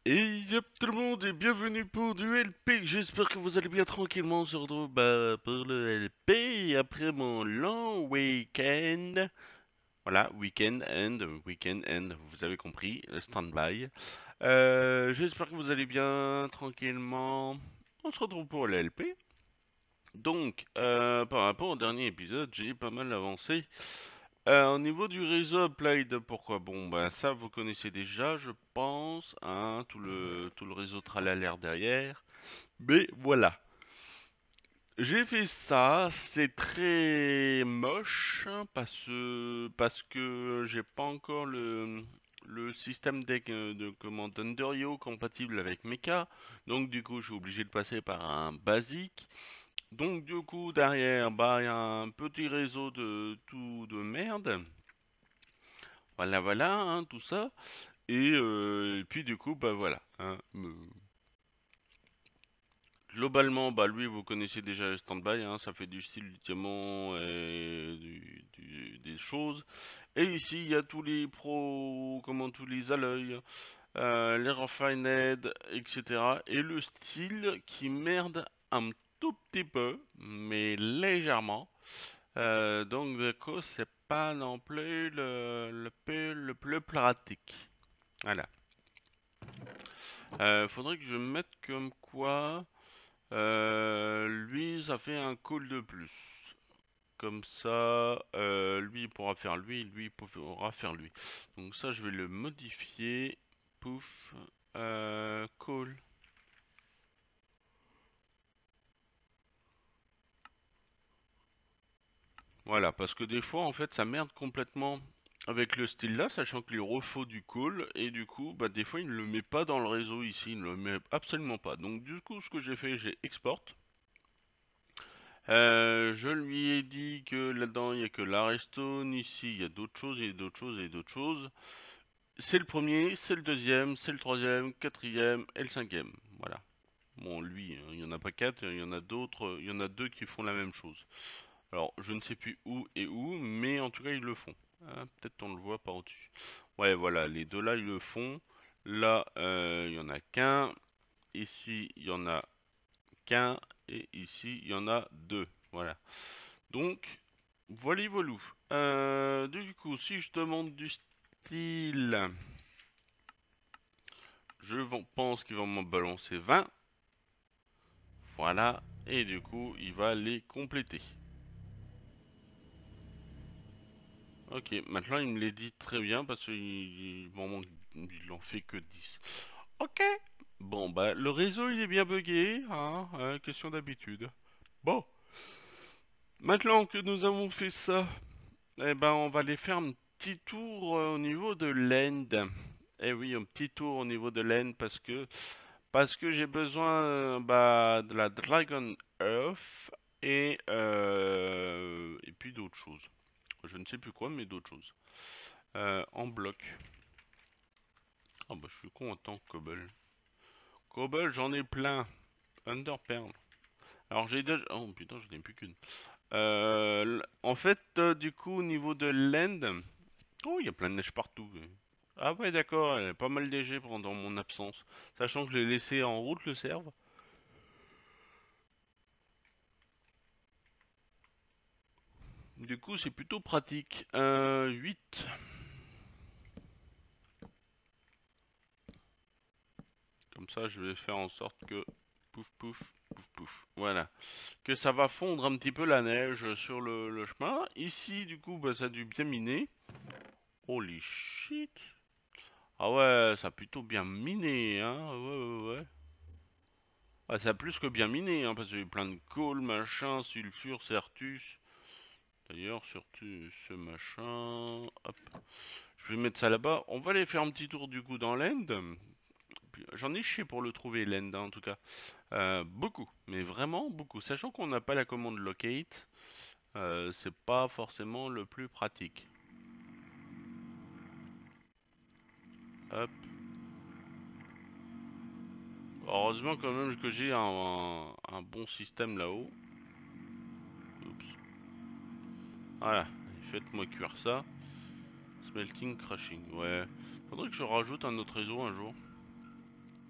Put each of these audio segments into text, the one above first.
Et yep tout le monde et bienvenue pour du LP, j'espère que vous allez bien tranquillement, on se retrouve pour le LP après mon long week-end. Voilà, week-end, vous avez compris, stand-by. J'espère que vous allez bien tranquillement, on se retrouve pour le LP. Donc, par rapport au dernier épisode, j'ai pas mal avancé. Au niveau du réseau Applied, pourquoi? Bon, bah ça vous connaissez déjà, je pense, hein, tout le réseau tralalaire derrière. Mais voilà, j'ai fait ça, c'est très moche hein, parce que j'ai pas encore le système deck de comment d'Underyo compatible avec Mecha, donc du coup je suis obligé de passer par un basique. Donc du coup derrière, bah il y a un petit réseau de tout de merde. Voilà, voilà, hein, tout ça. Et puis du coup, bah voilà. Hein, globalement, bah lui, vous connaissez déjà le stand-by, hein, ça fait du style du diamant et des choses. Et ici, il y a tous les pros, comment tous les alloys, les refined, etc. Et le style qui merde un tout petit peu, mais légèrement. Donc du coup, c'est pas non plus le plus pratique. Voilà. Faudrait que je mette comme quoi lui ça fait un call de plus. Comme ça, lui il pourra faire lui il pourra faire lui. Donc ça je vais le modifier. Pouf. Call. Voilà, parce que des fois en fait ça merde complètement avec le style là, sachant qu'il refaut du call et du coup bah des fois il ne le met pas dans le réseau ici, il ne le met absolument pas. Donc du coup ce que j'ai fait, j'ai export. Je lui ai dit que là-dedans il y a que la Redstone, ici il y a d'autres choses, et d'autres choses, et d'autres choses. C'est le premier, c'est le deuxième, c'est le troisième, quatrième et le cinquième. Voilà. Bon, lui, hein, il y en a pas quatre, il y en a d'autres, il y en a deux qui font la même chose. Alors, je ne sais plus où et où, mais en tout cas ils le font. Hein, peut-être on le voit par au-dessus. Ouais, voilà, les deux là ils le font. Là, il y en a qu'un. Ici, il y en a qu'un. Et ici, il y en a deux. Voilà. Donc, voilà, voilà. Du coup, si je demande du style, pense qu'il va m'en balancer 20. Voilà. Et du coup, il va les compléter. Ok, maintenant il me les dit très bien parce qu'il il en fait que 10. Ok. Bon, bah, le réseau il est bien buggé, hein, question d'habitude. Bon, maintenant que nous avons fait ça, eh ben, on va aller faire un petit tour au niveau de l'end. Eh oui, un petit tour au niveau de l'end parce que j'ai besoin bah, de la Dragon Earth et puis d'autres choses. Je ne sais plus quoi, mais d'autres choses. En bloc. Ah bah je suis content, Cobble. Cobble, j'en ai plein. Underpearl. Alors j'ai déjà... Oh putain, j'en ai plus qu'une. En fait, du coup, au niveau de l'end... Oh, il y a plein de neige partout. Ah ouais, d'accord, elle est pas mal léger pendant mon absence. Sachant que je l'ai laissé en route, le serve. Du coup, c'est plutôt pratique. 8. Comme ça, je vais faire en sorte que... Pouf, pouf, pouf, pouf. Voilà. Que ça va fondre un petit peu la neige sur le chemin. Ici, du coup, bah, ça a dû bien miner. Holy shit. Ah ouais, ça a plutôt bien miné, hein. Ouais, ouais, ouais. Ah, ça a plus que bien miné, hein, parce qu'il y a eu plein de coal, machin, sulfure, certus. D'ailleurs, surtout ce machin. Hop. Je vais mettre ça là-bas. On va aller faire un petit tour du coup dans l'end. J'en ai chié pour le trouver, l'end, hein, en tout cas. Beaucoup, mais vraiment beaucoup. Sachant qu'on n'a pas la commande locate, c'est pas forcément le plus pratique. Hop. Heureusement quand même que j'ai un bon système là-haut. Oups. Voilà, faites-moi cuire ça. Smelting, crushing, ouais. Faudrait que je rajoute un autre réseau un jour.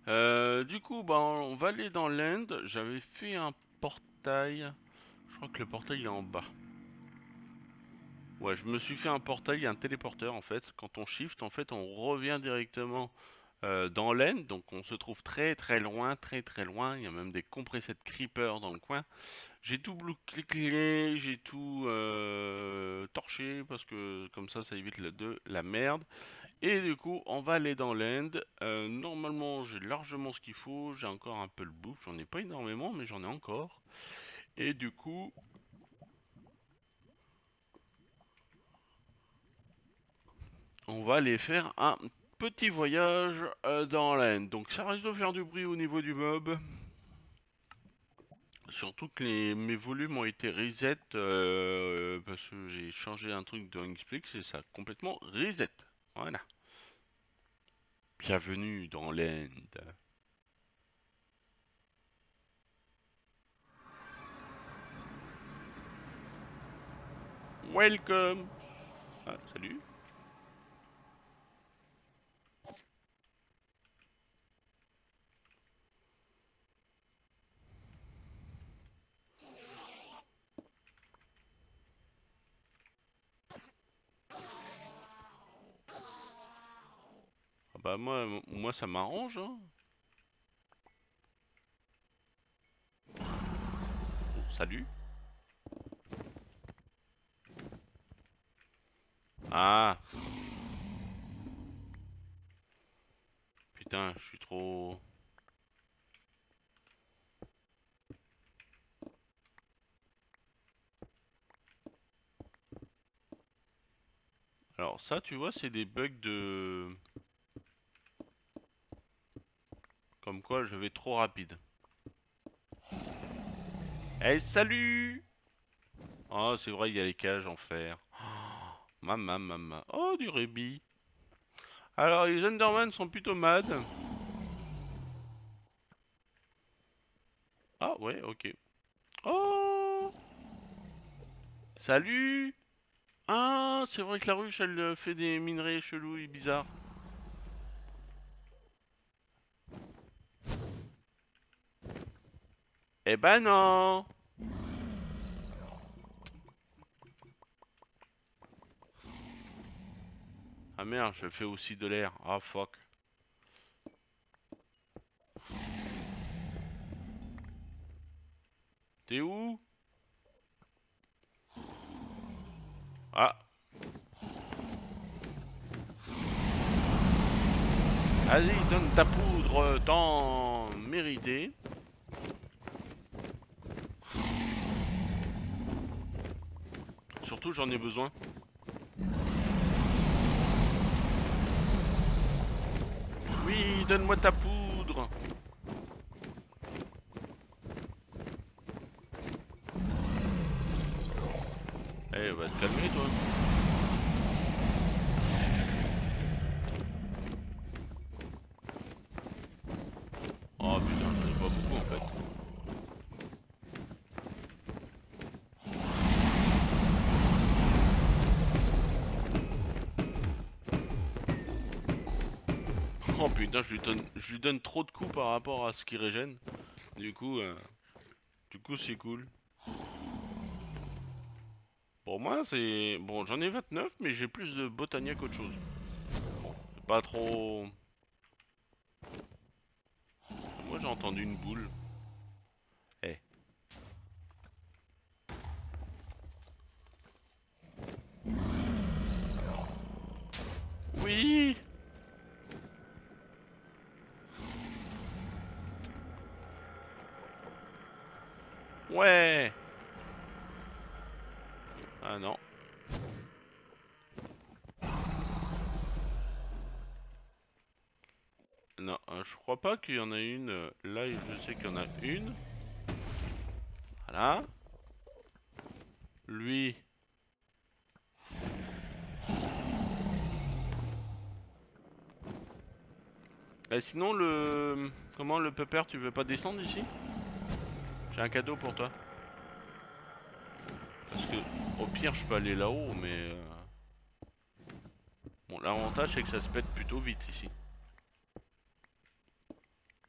Du coup, bah, on va aller dans l'End. J'avais fait un portail. Je crois que le portail est en bas. Ouais, je me suis fait un portail, un téléporteur en fait. Quand on shift, en fait, on revient directement dans l'End. Donc on se trouve très très loin, très très loin. Il y a même des compressés de creepers dans le coin. J'ai tout cliqué, j'ai tout torché parce que comme ça évite la merde. Et du coup, on va aller dans l'end. Normalement, j'ai largement ce qu'il faut. J'ai encore un peu le bouffe. J'en ai pas énormément, mais j'en ai encore. Et du coup, on va aller faire un petit voyage dans l'end. Donc ça risque de faire du bruit au niveau du mob. Surtout que mes volumes ont été reset parce que j'ai changé un truc de Inksplix et ça a complètement reset. Voilà. Bienvenue dans l'end. Welcome. Ah, salut. Ah bah moi ça m'arrange, hein. Oh, salut. Ah, putain, je suis trop... Alors ça, tu vois, c'est des bugs de... Comme quoi, je vais trop rapide. Eh, salut! Oh, c'est vrai, il y a les cages en fer. Oh, mama. Oh, du rébit. Alors, les Enderman sont plutôt mad. Ah, ouais, ok. Oh! Salut! Ah, c'est vrai que la ruche, elle fait des minerais chelous et bizarres. Eh ben non! Ah merde, je fais aussi de l'air. Ah, fuck. T'es où? Ah, vas-y, donne ta poudre, tant mérité. Surtout, j'en ai besoin. Oui, donne-moi ta poudre. Eh, va te calmer, toi. Oh putain, j'en ai pas beaucoup en fait. Oh putain, je lui donne trop de coups par rapport à ce qui régène. Du coup, euh, du coup, c'est cool. Pour moi, c'est... Bon, j'en ai 29, mais j'ai plus de botania qu'autre chose. C'est pas trop... Moi, j'ai entendu une boule. Eh. Oui. Ouais. Ah non. Non, je crois pas qu'il y en a une. Là, je sais qu'il y en a une. Voilà. Lui. Sinon, le... Comment, le pépère, tu veux pas descendre ici? J'ai un cadeau pour toi. Parce que, au pire, je peux aller là-haut, mais... Bon, l'avantage, c'est que ça se pète plutôt vite, ici.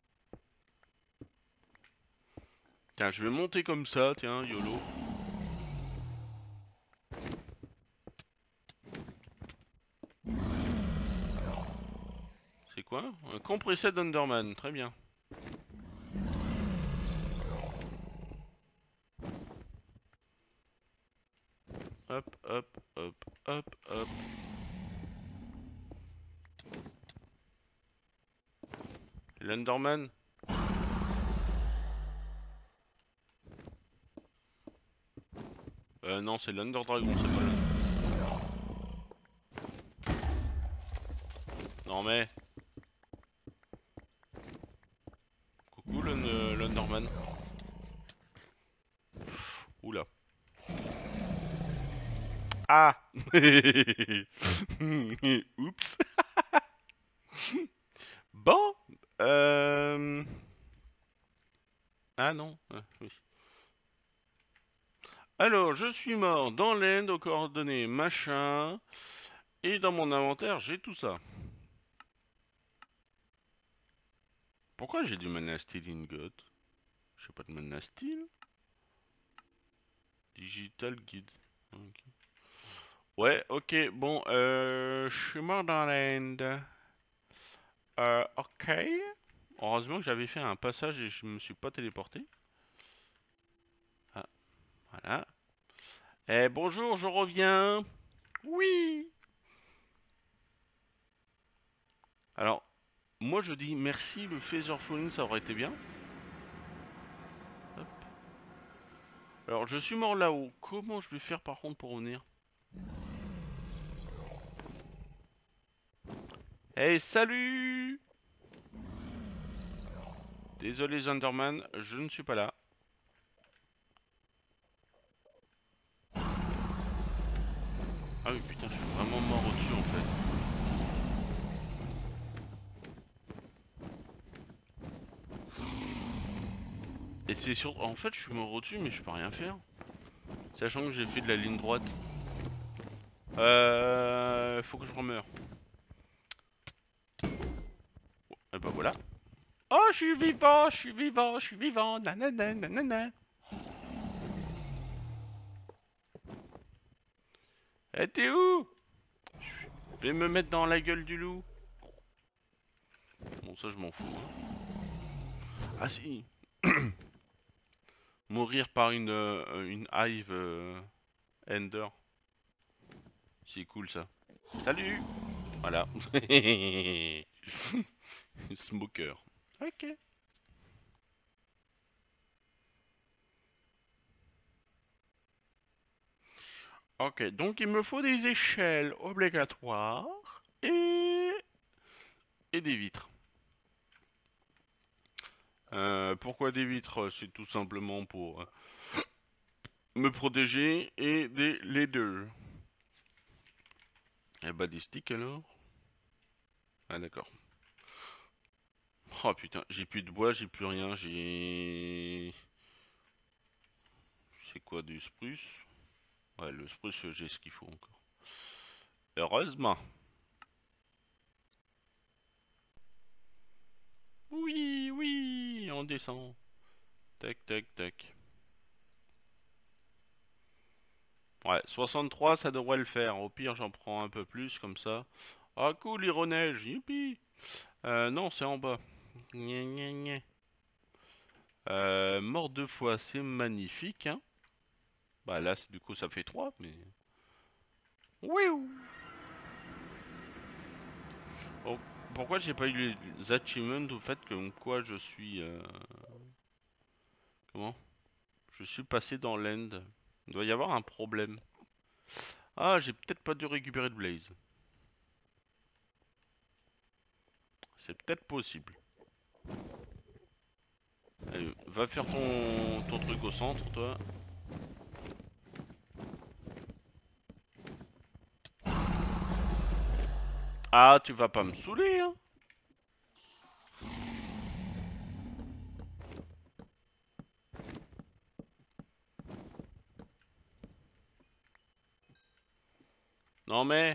Tiens, je vais monter comme ça, tiens, YOLO. C'est quoi? Un compressé d'Underman, très bien. Hop, hop, hop, hop, hop. L'Underman? Non, c'est l'Underdragon, c'est pas le... Non mais... Coucou l'Underman. Oula. Ah. Oups. Bon. Ah non. Oui. Alors, je suis mort dans l'Inde aux coordonnées machin. Et dans mon inventaire, j'ai tout ça. Pourquoi j'ai du mana steel ingot? J'ai pas de mana steel. Digital guide. Ok. Ouais, ok, bon, je suis mort dans l'Inde. Ok. Heureusement que j'avais fait un passage et je me suis pas téléporté. Ah, voilà. Eh, bonjour, je reviens. Oui. Alors, moi je dis merci, le Phaser Falling, ça aurait été bien. Hop. Alors, je suis mort là-haut. Comment je vais faire par contre pour revenir? Eh, salut! Désolé, Zenderman, je ne suis pas là. Ah oui, putain, je suis vraiment mort au-dessus en fait. Et c'est sûr, en fait, je suis mort au-dessus, mais je peux rien faire. Sachant que j'ai fait de la ligne droite. Faut que je remeure. Et bah voilà. Oh, je suis vivant, je suis vivant, je suis vivant, nanana, nanana. Eh, t'es où? Je vais me mettre dans la gueule du loup. Bon, ça, je m'en fous. Hein. Ah si. Mourir par une hive Ender. C'est cool ça. Salut. Voilà. Smoker. Ok. Ok, donc il me faut des échelles obligatoires et des vitres. Pourquoi des vitres? C'est tout simplement pour me protéger et des leaders. Et bah des sticks alors? Ah d'accord. Oh putain, j'ai plus de bois, j'ai plus rien, j'ai... C'est quoi du spruce? Ouais, le spruce, j'ai ce qu'il faut encore. Heureusement. Oui, oui, on descend. Tac, tac, tac. Ouais, 63, ça devrait le faire. Au pire, j'en prends un peu plus, comme ça. Ah, cool, neige, youpi. Non, c'est en bas. Gna, gna, gna. Mort deux fois, c'est magnifique, hein. Bah là, du coup, ça fait 3, mais... Wouh. Oh, pourquoi j'ai pas eu les achievements au fait que quoi je suis... Comment? Je suis passé dans l'end. Il doit y avoir un problème. Ah, j'ai peut-être pas dû récupérer de blaze. C'est peut-être possible. Allez, va faire ton truc au centre, toi. Ah, tu vas pas me saouler, hein? Non mais...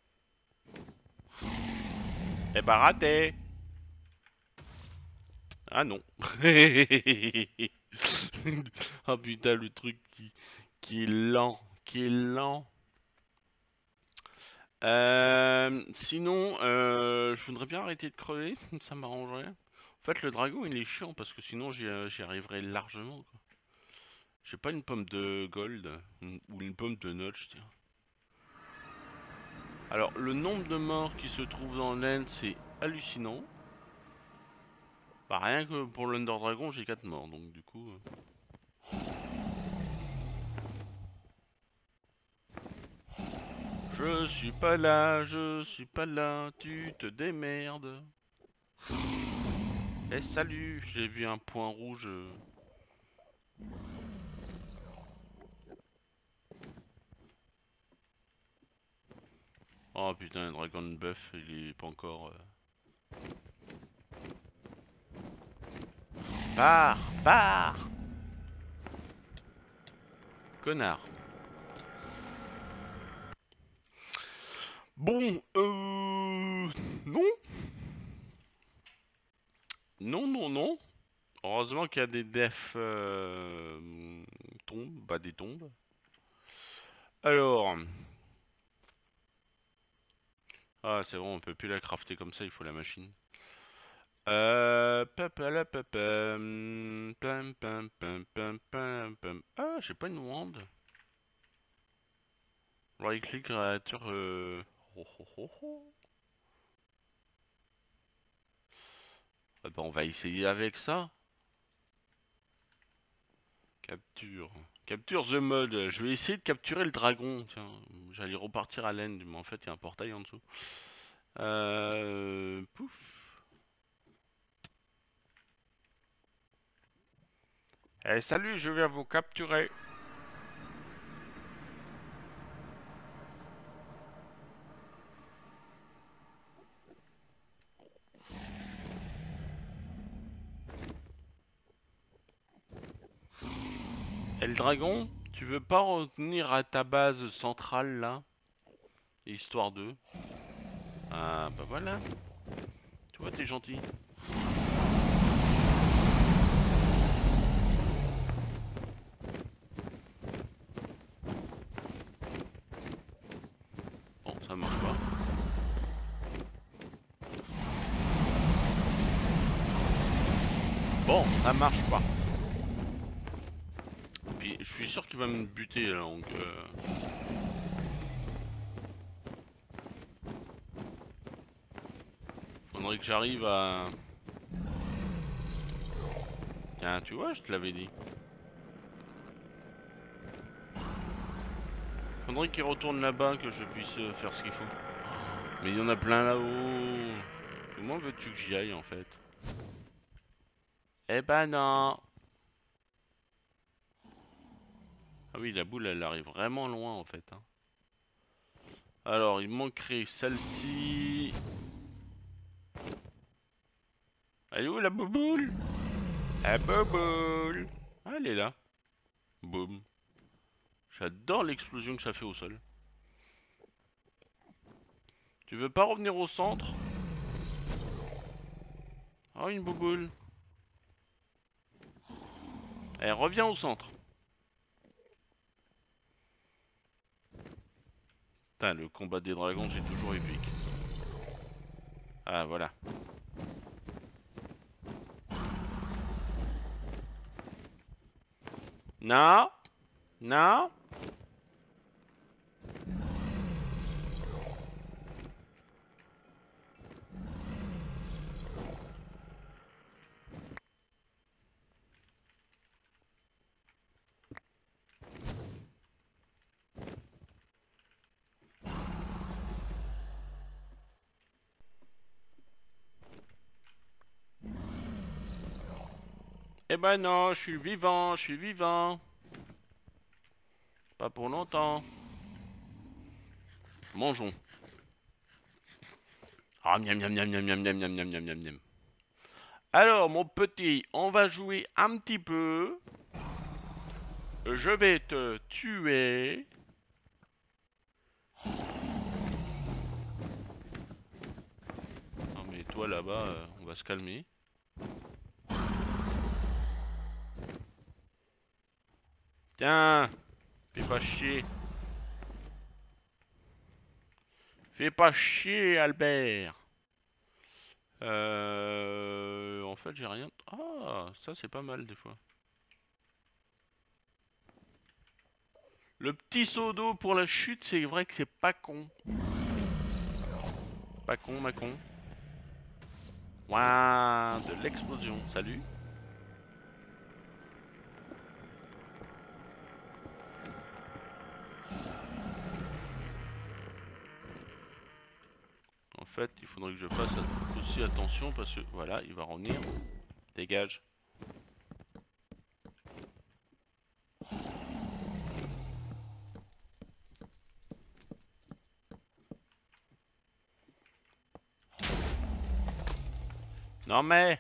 Eh bah raté. Ah non. Ah putain, le truc qui est lent, qui est lent. Sinon, je voudrais bien arrêter de crever, ça m'arrangerait. En fait, le dragon, il est chiant parce que sinon j'y arriverai largement, quoi. J'ai pas une pomme de gold ou une pomme de notch, tiens. Alors, le nombre de morts qui se trouvent dans l'end, c'est hallucinant. Bah, rien que pour l'Under Dragon, j'ai 4 morts, donc du coup... Je suis pas là, je suis pas là, tu te démerdes. Eh salut, j'ai vu un point rouge. Oh putain, le Dragon Buff, il est pas encore... Pars, pars, connard. Bon, non. Non, non, non. Heureusement qu'il y a des defs tombes, bah des tombes. Alors... Ah, c'est bon, on peut plus la crafter comme ça, il faut la machine. Ah, j'ai pas une wand. Right click créature. Oh, oh, oh, oh. Ah bah, on va essayer avec ça. Capture. Capture the mode. Je vais essayer de capturer le dragon. Tiens, j'allais repartir à l'end, mais en fait, il y a un portail en dessous. Pouf. Eh, salut, je viens vous capturer. Et le dragon, tu veux pas revenir à ta base centrale là? Histoire de... Ah bah voilà. Tu vois, t'es gentil. Bon, ça marche pas. Bon, ça marche pas. Puis je suis sûr qu'il va me buter là, donc... Faudrait que j'arrive à... Tiens, tu vois, je te l'avais dit. Faudrait qu'il retourne là-bas, que je puisse faire ce qu'il faut. Mais il y en a plein là-haut. Comment veux-tu que j'y aille en fait? Eh ben non. Ah oui, la boule, elle arrive vraiment loin en fait, hein. Alors, il manquerait celle-ci. Elle est où la bouboule? La bouboule. Ah, elle est là. Boum. J'adore l'explosion que ça fait au sol. Tu veux pas revenir au centre? Oh, une bouboule. Elle revient au centre. Putain, le combat des dragons, c'est toujours épique. Ah, voilà. Non. Non. Eh ben non, je suis vivant, je suis vivant. Pas pour longtemps. Mangeons. Ah, miam miam miam miam miam miam miam miam miam miam miam. Alors, mon petit, on va jouer un petit peu. Je vais te tuer. Non mais toi là-bas, on va se calmer. Tiens, fais pas chier. Fais pas chier, Albert. En fait, j'ai rien. Ah, ça c'est pas mal des fois. Le petit seau d'eau pour la chute, c'est vrai que c'est pas con. Pas con, ma con. Waouh, de l'explosion. Salut. En fait, il faudrait que je fasse aussi attention parce que voilà, il va revenir. Dégage. Non mais.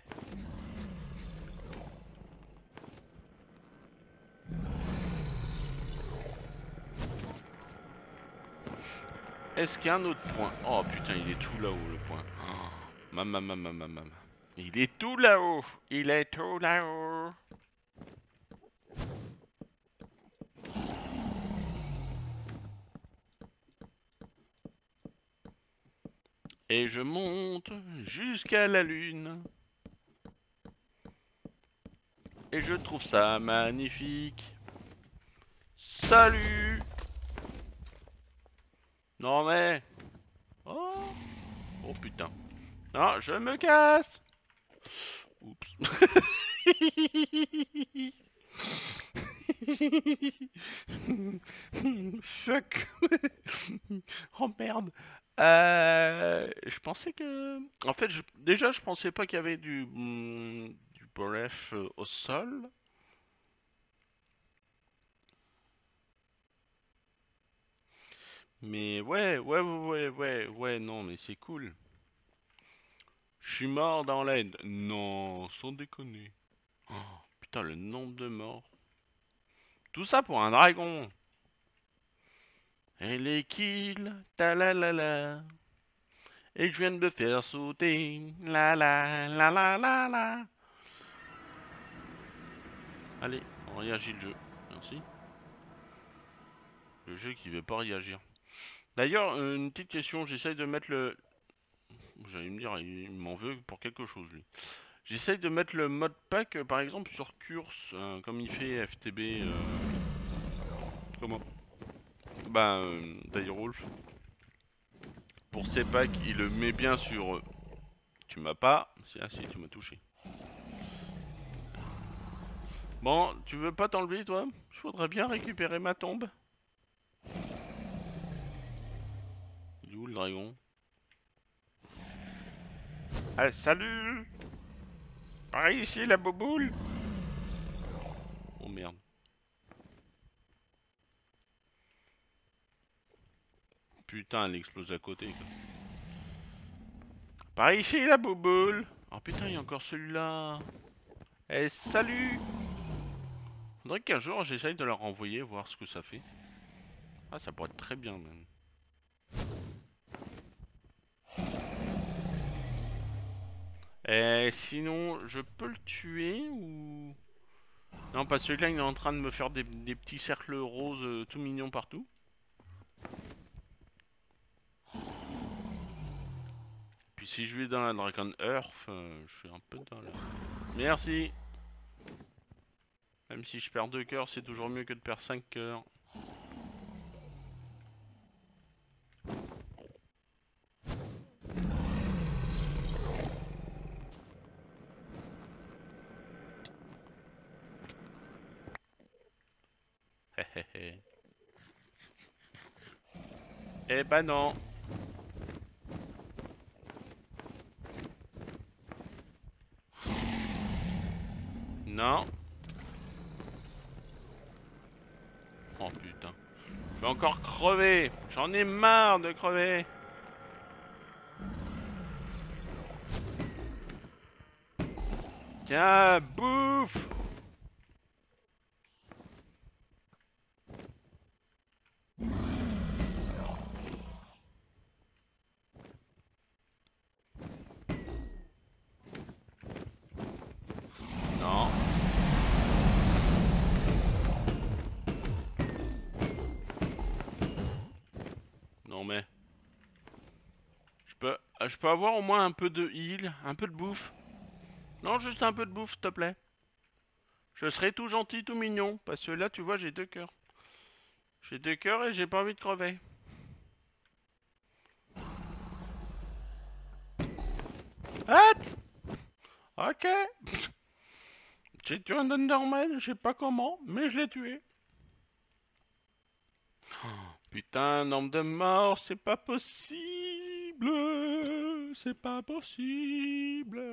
Est-ce qu'il y a un autre point? Oh putain, il est tout là-haut le point. Oh, maman. Il est tout là-haut. Il est tout là-haut. Et je monte jusqu'à la lune. Et je trouve ça magnifique. Salut! Non mais... Oh! Oh putain. Non, je me casse! Oups. Fuck. Oh merde. Je pensais que... En fait, déjà, je pensais pas qu'il y avait du bref au sol. Mais ouais, non, mais c'est cool. Je suis mort dans l'aide. Non, sans déconner. Oh, putain, le nombre de morts. Tout ça pour un dragon. Et les kills, ta la la la. Et je viens de me faire sauter. La la la la la la. Allez, on réagit le jeu. Merci. Le jeu qui veut pas réagir. D'ailleurs, une petite question, j'essaye de mettre le... J'allais me dire, il m'en veut pour quelque chose lui. J'essaye de mettre le mode pack, par exemple, sur Curse, comme il fait FTB... Comment? Bah, Direwolf. Pour ses packs, il le met bien sur... Tu m'as pas... Ah si, tu m'as touché. Bon, tu veux pas t'enlever, toi? Je voudrais bien récupérer ma tombe. Il est où le dragon? Ah, salut! Par ici, la boboule! Oh merde. Putain, elle explose à côté, quoi. Par ici, la boboule! Oh putain, il y a encore celui-là! Eh, salut! Faudrait qu'un jour, j'essaye de leur renvoyer, voir ce que ça fait. Ah, ça pourrait être très bien, même. Sinon, je peux le tuer ou... Non, parce que celui-là, il est en train de me faire des petits cercles roses tout mignons partout. Puis si je vais dans la Dragon Earth, je suis un peu dans la... Merci. Même si je perds 2 cœurs, c'est toujours mieux que de perdre 5 cœurs. Eh ben non. Non. Oh putain. Je vais encore crever. J'en ai marre de crever. Tiens, bouffe. Non. Je peux avoir au moins un peu de heal, un peu de bouffe. Non, juste un peu de bouffe, s'il te plaît. Je serai tout gentil, tout mignon, parce que là, tu vois, j'ai 2 cœurs. J'ai 2 cœurs et j'ai pas envie de crever. Hâte. Ok. J'ai tué un Enderman, je sais pas comment, mais je l'ai tué. Putain, nombre de morts, c'est pas possible. C'est pas possible.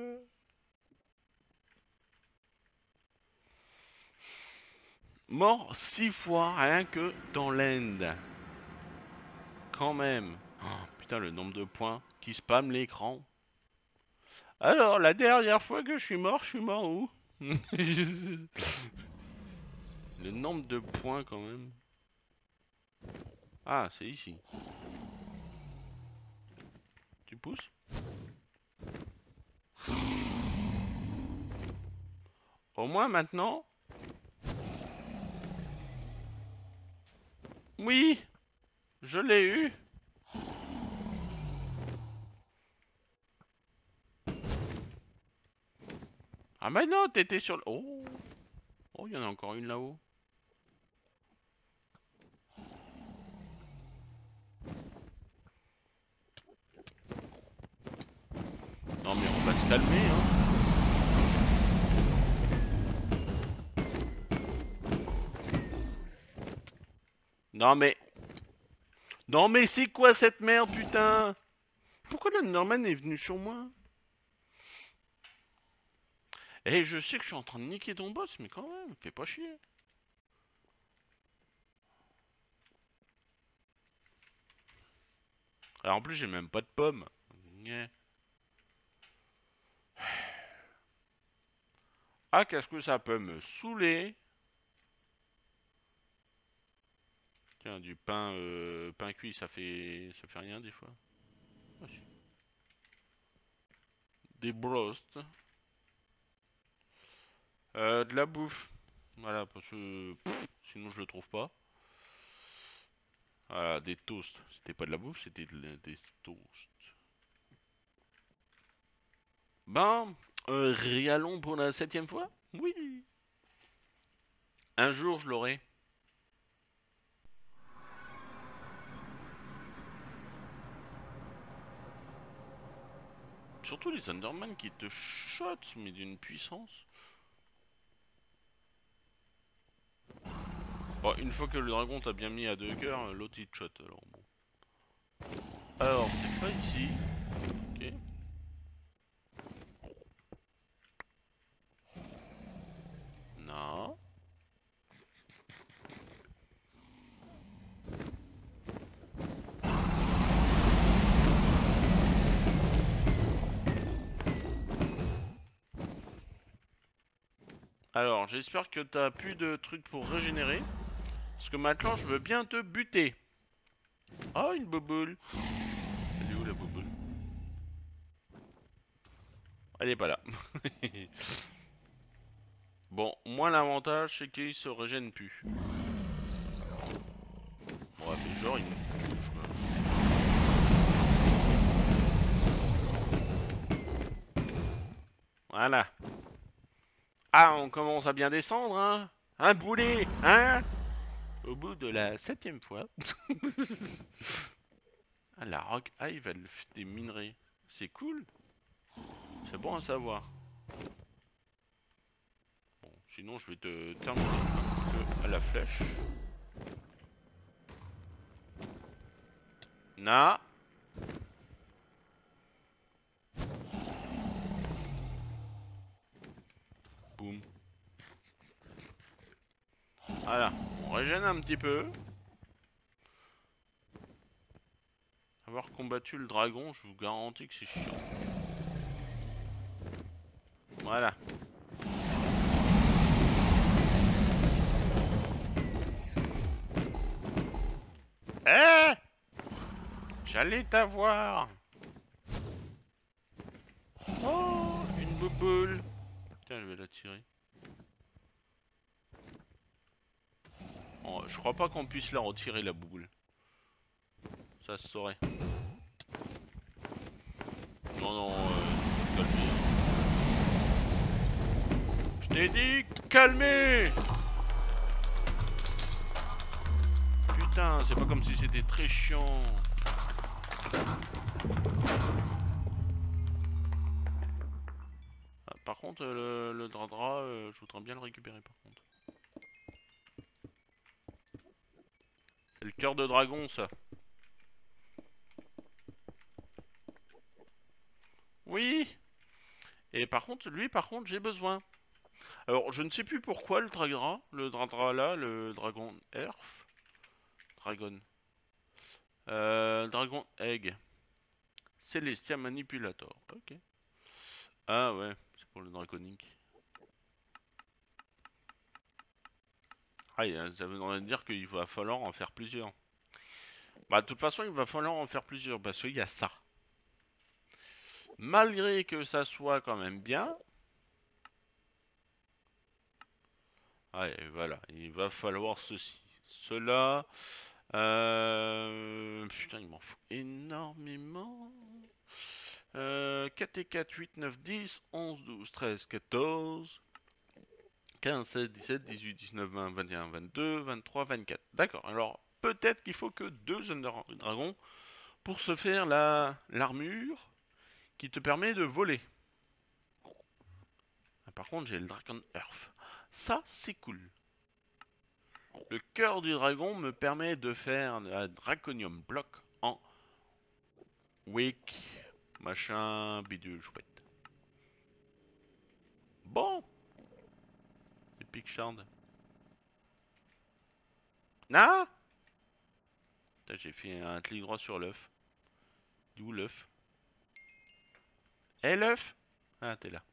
Mort 6 fois rien que dans l'end. Quand même. Oh, putain, le nombre de points qui spam l'écran. Alors, la dernière fois que je suis mort où? Le nombre de points quand même. Ah, c'est ici. Tu pousses? Au moins maintenant. Oui, je l'ai eu. Ah mais non, t'étais sur le... Oh, oh, il y en a encore une là-haut. Non mais on va se calmer, hein. Non mais... Non mais c'est quoi cette merde, putain? Pourquoi le Norman est venu sur moi? Eh, je sais que je suis en train de niquer ton boss, mais quand même, fais pas chier. Alors en plus, j'ai même pas de pommes. Nyeh. Ah, qu'est-ce que ça peut me saouler? Tiens, du pain, pain cuit, ça fait rien des fois. Ah, si. Des brosts, de la bouffe. Voilà, parce que sinon je le trouve pas. Voilà, des toasts. C'était pas de la bouffe, c'était des toasts. Ben, réallons pour la 7e fois? Oui. Un jour je l'aurai. Surtout les Enderman qui te shotent, mais d'une puissance. Bon, une fois que le dragon t'a bien mis à 2 cœurs, l'autre il te shot, alors bon. Alors, c'est pas ici. Ok. Non. Alors, j'espère que t'as plus de trucs pour régénérer. Parce que maintenant, je veux bien te buter. Oh, une boboule. Elle est où la boboule? Elle est pas là. Bon, moi l'avantage c'est qu'il se régène plus. Bon, elle fait genre il me bouge quoi. Voilà. Ah, on commence à bien descendre, hein? Un boulet, hein? Au bout de la 7e fois. Ah, la rock hive, elle fait des minerais. C'est cool. C'est bon à savoir. Bon, sinon je vais te terminer un petit peu à la flèche. Na. Boum. Voilà. On régène un petit peu. Avoir combattu le dragon, je vous garantis que c'est chiant. Voilà. Eh! J'allais t'avoir. Oh, une bouboule. Tiens, je vais la tirer. Oh, je crois pas qu'on puisse la retirer, la bouboule. Ça se saurait. t'ai dit, calmez. Putain, c'est pas comme si c'était très chiant. Ah, par contre, le Dradra, je voudrais bien le récupérer par contre. C'est le cœur de dragon, ça. Oui. Et par contre, lui, par contre, j'ai besoin. Alors, je ne sais plus pourquoi le Dradra là, le Dragon Earth. Dragon Egg. Celestia Manipulator. Ok. Ah ouais, c'est pour le Draconic. Ah, ça veut dire qu'il va falloir en faire plusieurs. Bah, de toute façon, il va falloir en faire plusieurs parce qu'il y a ça. Malgré que ça soit quand même bien. Ouais, voilà, il va falloir ceci. Cela. Putain, il m'en faut énormément. 4 et 4, 8, 9, 10, 11, 12, 13, 14, 15, 16, 17, 18, 19, 20, 21, 22, 23, 24. D'accord, alors peut-être qu'il faut que 2 Under Dragons pour se faire l'armure qui te permet de voler. Ah, par contre, j'ai le Dragon Earth. Ça, c'est cool. Le cœur du dragon me permet de faire un Draconium Block en Wake, machin, bidule chouette. Bon, Epic Shard. Ah, j'ai fait un clic droit sur l'œuf. D'où l'œuf? Eh l'œuf? Ah, t'es là.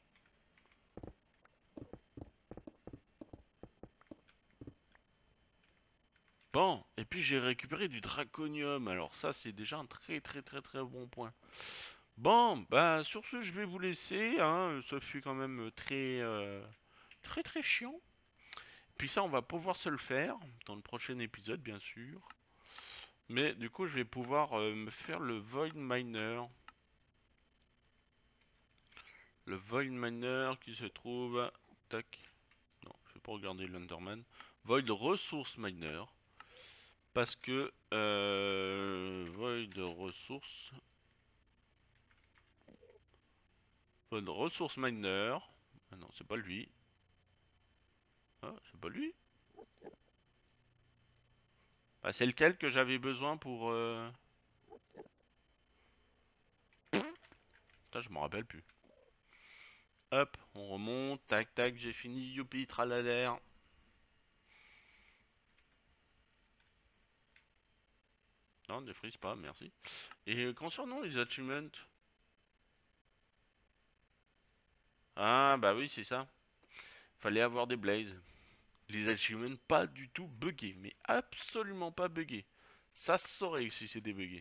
Bon, et puis j'ai récupéré du draconium. Alors ça, c'est déjà un très très très très bon point. Bon, bah sur ce, je vais vous laisser. Hein. Ça fut quand même très très chiant. Puis ça, on va pouvoir se le faire dans le prochain épisode, bien sûr. Mais du coup, je vais pouvoir me faire le Void Miner. Le Void Miner qui se trouve... Tac. Non, je vais pas regarder l'Underman. Void Resource Miner. Parce que... Void Resource... Void Resource Miner... Ah non, c'est pas lui. Ah, c'est pas lui. Ah, c'est lequel que j'avais besoin pour... Putain, je m'en rappelle plus. Hop, on remonte. Tac, tac, j'ai fini. Youpi, tralala. Non, ne frise pas, merci. Et concernant les achievements... Ah, bah oui, c'est ça. Fallait avoir des blazes. Les achievements pas du tout buggés, mais absolument pas buggés. Ça se saurait si c'était buggé.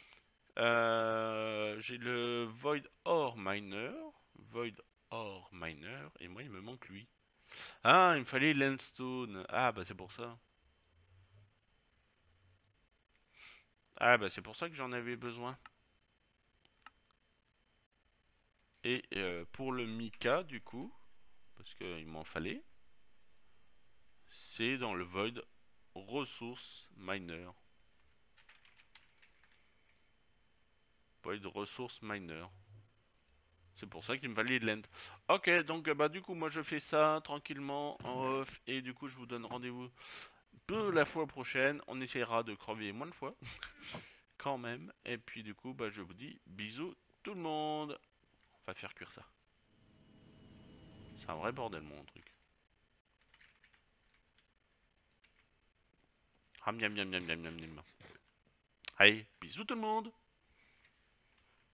J'ai le Void Ore Miner. Void Ore Miner. Et moi, il me manque lui. Ah, il me fallait Landstone. Ah, bah c'est pour ça. Ah, bah c'est pour ça que j'en avais besoin. Et pour le Mika, du coup, parce qu'il m'en fallait, c'est dans le Void Resource Miner. Void Resource Miner. C'est pour ça qu'il me fallait de l'end. Ok, donc bah du coup moi je fais ça tranquillement en off et du coup je vous donne rendez-vous pour la fois prochaine. On essaiera de crever moins de fois quand même. Et puis du coup bah je vous dis bisous tout le monde. On va faire cuire ça. C'est un vrai bordel mon truc. Ram yam yam yam yam yam yam. Allez, bisous tout le monde.